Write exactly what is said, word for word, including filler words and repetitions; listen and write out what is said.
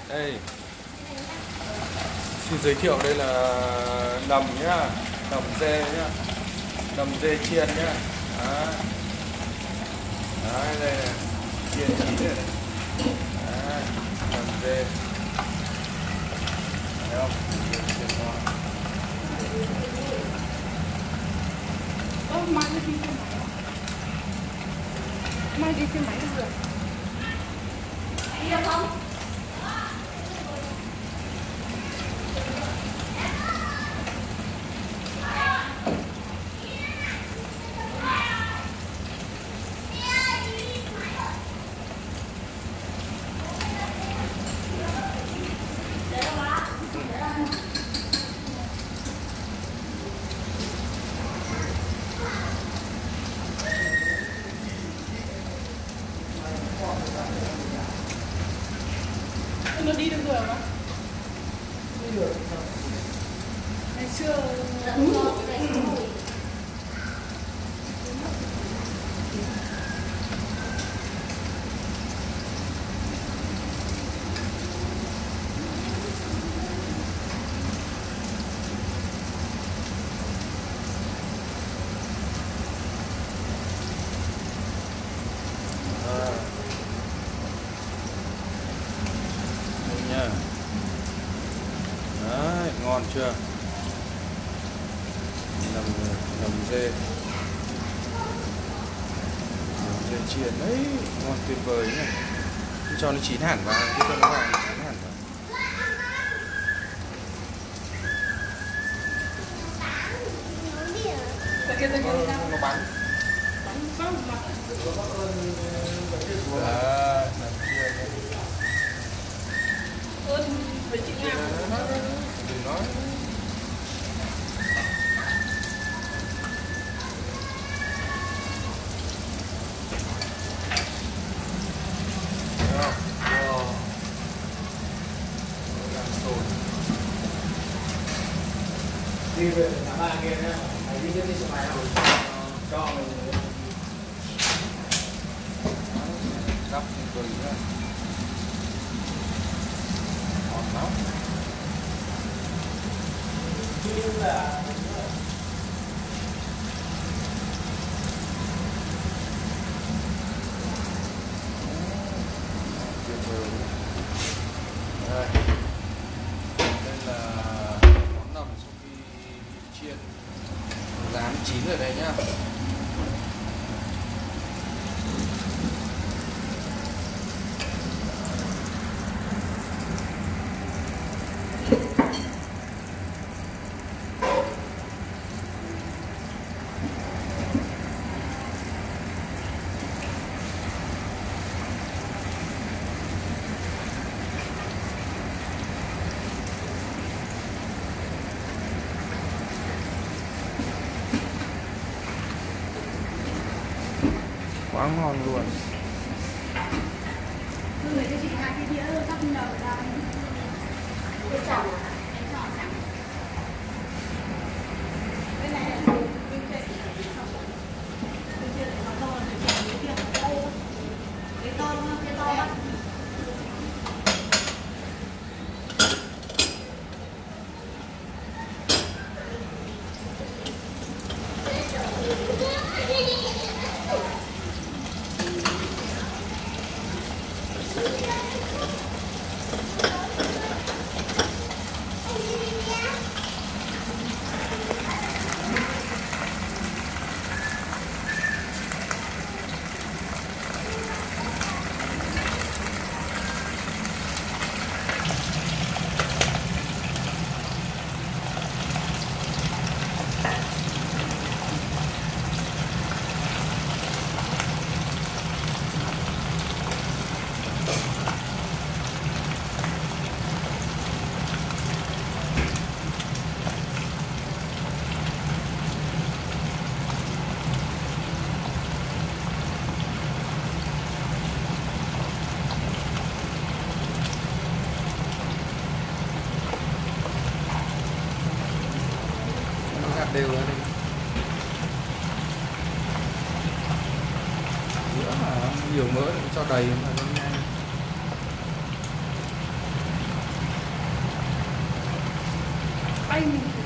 Đây, xin giới thiệu đây là nầm nhá, nầm dê nhá, nầm dê chiên nhá. Đó. Đấy, đây này, chiên chín này, này. Đấy, nầm dê. Thấy không? Chiên, chiên ngon. Ơ, mai đi xe máy. Mai đi xe máy được. Đi được không? Nó đi được rồi mà. Đi được. Ngày xưa đúng rồi. Đấy, ngon chưa? Nầm, nầm dê Nầm dê chiên đấy, ngon tuyệt vời nhá. Cho nó chín hẳn vào, cho nó vào chín hẳn vào. Nó, nó bắn. Bắn không mà. Đấy, nầm chiên đấy. Ơn với chị Nga. Đừng nói. Đi về ngã ba kia nhá, mày đi tiếp đi xe máy nào cho mình Gắp cười nữa. Ngon lắm. như là Tuyệt vời. Đây. Đây là món nầm sau khi chiên rán chín ở đây nhá. Quá ngon luôn. Cứ lấy cho chị hai cái đĩa sắp nở ra. Cái chảo à? Cái chảo trắng. Cái này là cái trên cái trên này nó to rồi, cái kia nó to. Cái to đúng không? Cái to lắm. đều ra đây. Giữa mà nhiều mỡ cho đầy mà nó nhanh. anh